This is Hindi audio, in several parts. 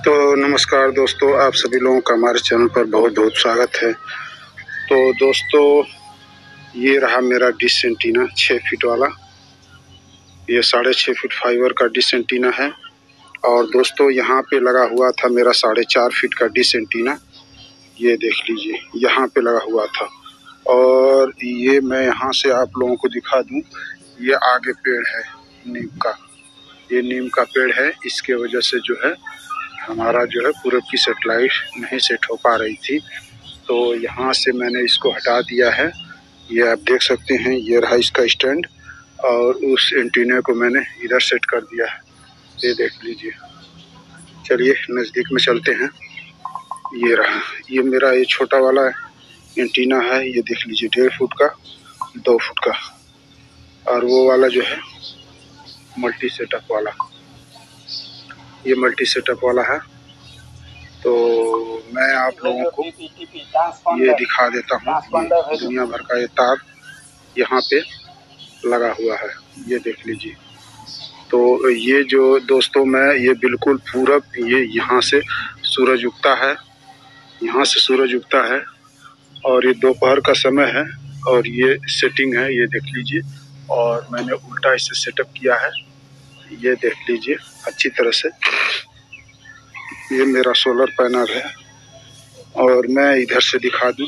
तो नमस्कार दोस्तों, आप सभी लोगों का हमारे चैनल पर बहुत बहुत स्वागत है। तो दोस्तों, ये रहा मेरा डिश एंटीना 6 फीट वाला। ये 6.5 फीट फाइबर का डिश एंटीना है। और दोस्तों, यहाँ पे लगा हुआ था मेरा 4.5 फीट का डिश एंटीना। ये देख लीजिए, यहाँ पे लगा हुआ था। और ये मैं यहाँ से आप लोगों को दिखा दूँ, ये आगे पेड़ है नीम का। ये नीम का पेड़ है, इसके वजह से जो है हमारा जो है पूरब की सेटेलाइट नहीं सेट हो पा रही थी। तो यहाँ से मैंने इसको हटा दिया है। ये आप देख सकते हैं, ये रहा इसका स्टैंड। और उस एंटीना को मैंने इधर सेट कर दिया है। ये देख लीजिए। चलिए नज़दीक में चलते हैं। ये रहा, ये मेरा ये छोटा वाला एंटीना है। ये देख लीजिए, 1.5 फुट का, 2 फुट का। और वो वाला जो है मल्टी सेटअप वाला, ये मल्टी सेटअप वाला है। तो मैं आप लोगों को ये दिखा देता हूँ। दुनिया भर का ये तार यहाँ पे लगा हुआ है, ये देख लीजिए। तो ये जो दोस्तों, मैं ये बिल्कुल पूरब, ये यहाँ से सूरज उगता है, यहाँ से सूरज उगता है। और ये दोपहर का समय है और ये सेटिंग है, ये देख लीजिए। और मैंने उल्टा इसे सेटअप किया है, ये देख लीजिए अच्छी तरह से। ये मेरा सोलर पैनल है। और मैं इधर से दिखा दूं,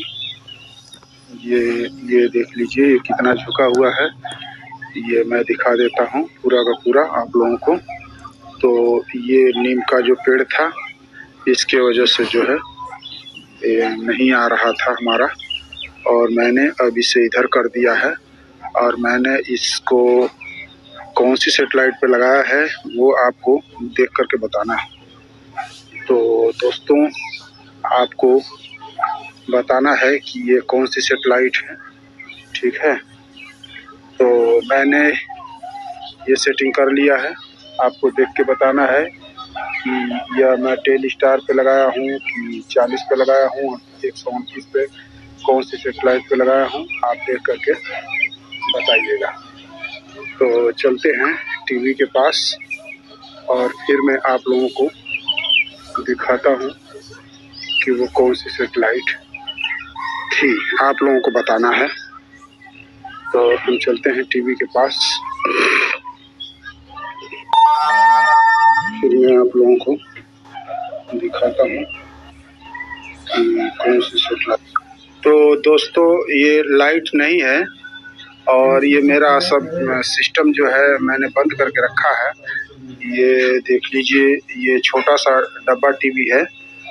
ये देख लीजिए, ये कितना झुका हुआ है। ये मैं दिखा देता हूँ पूरा का पूरा आप लोगों को। तो ये नीम का जो पेड़ था, इसके वजह से जो है ये नहीं आ रहा था हमारा। और मैंने अब इसे इधर कर दिया है। और मैंने इसको कौन सी सेटेलाइट पे लगाया है वो आपको देख करके बताना है। तो दोस्तों, आपको बताना है कि ये कौन सी सेटेलाइट है, ठीक है। तो मैंने ये सेटिंग कर लिया है, आपको देख के बताना है कि यह मैं टेलस्टार पे लगाया हूँ कि 40 पे लगाया हूँ, 129 पे, कौन सी सेटेलाइट पे लगाया हूँ, आप देख करके बताइएगा। तो चलते हैं टीवी के पास और फिर मैं आप लोगों को दिखाता हूँ कि वो कौन सी सेटेलाइट थी, आप लोगों को बताना है। तो हम चलते हैं टीवी के पास, फिर मैं आप लोगों को दिखाता हूँ कि कौन सी सेटेलाइट। तो दोस्तों, ये लाइट नहीं है और ये मेरा सब सिस्टम जो है मैंने बंद करके रखा है। ये देख लीजिए, ये छोटा सा डब्बा टीवी है।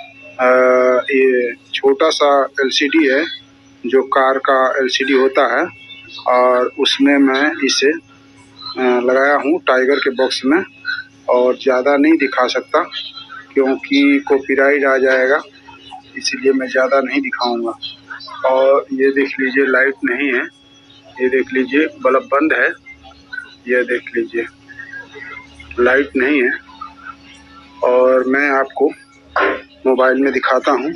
ये छोटा सा एलसीडी है, जो कार का एलसीडी होता है। और उसमें मैं इसे लगाया हूँ टाइगर के बॉक्स में। और ज़्यादा नहीं दिखा सकता क्योंकि कॉपीराइट आ जाएगा, इसीलिए मैं ज़्यादा नहीं दिखाऊंगा। और ये देख लीजिए, लाइट नहीं है। ये देख लीजिए, बल्ब बंद है। ये देख लीजिए, लाइट नहीं है। और मैं आपको मोबाइल में दिखाता हूँ।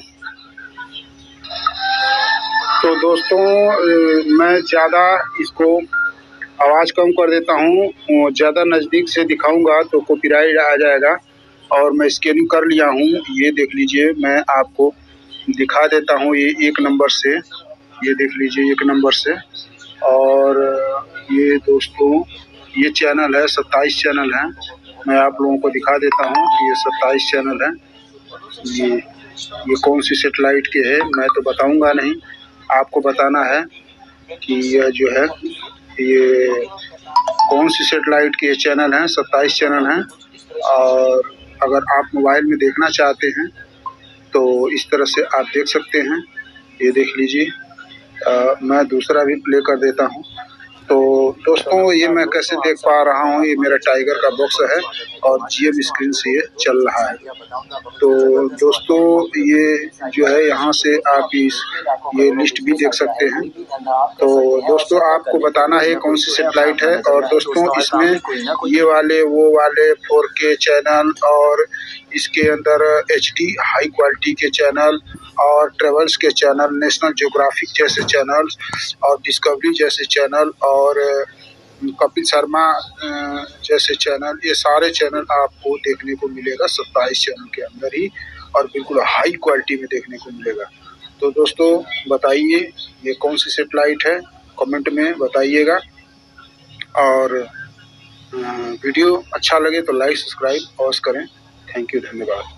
तो दोस्तों, मैं ज़्यादा इसको आवाज़ कम कर देता हूँ, ज़्यादा नज़दीक से दिखाऊंगा तो कॉपीराइट आ जाएगा। और मैं स्कैनिंग कर लिया हूँ, ये देख लीजिए, मैं आपको दिखा देता हूँ। ये 1 नंबर से, ये देख लीजिए 1 नंबर से। और ये दोस्तों, ये चैनल है, 27 चैनल हैं। मैं आप लोगों को दिखा देता हूँ, ये 27 चैनल हैं। ये कौन सी सेटेलाइट के है मैं तो बताऊंगा नहीं, आपको बताना है कि यह जो है ये कौन सी सेटेलाइट के चैनल हैं। 27 चैनल हैं। और अगर आप मोबाइल में देखना चाहते हैं तो इस तरह से आप देख सकते हैं। ये देख लीजिए, मैं दूसरा भी प्ले कर देता हूँ। तो दोस्तों, ये मैं कैसे देख पा रहा हूँ, ये मेरा टाइगर का बॉक्स है और GM स्क्रीन से ये चल रहा है। तो दोस्तों, ये जो है यहाँ से आप ये लिस्ट भी देख सकते हैं। तो दोस्तों, आपको बताना है कौन सी सेटेलाइट है। और दोस्तों, इसमें ये वाले वो वाले 4K चैनल और इसके अंदर HD हाई क्वालिटी के चैनल और ट्रेवल्स के चैनल, नेशनल ज्योग्राफिक जैसे चैनल और डिस्कवरी जैसे चैनल और कपिल शर्मा जैसे चैनल, ये सारे चैनल आपको देखने को मिलेगा 27 चैनल के अंदर ही, और बिल्कुल हाई क्वालिटी में देखने को मिलेगा। तो दोस्तों बताइए ये कौन सी सेटेलाइट है, कमेंट में बताइएगा। और वीडियो अच्छा लगे तो लाइक सब्सक्राइब अवश्य करें। थैंक यू, धन्यवाद।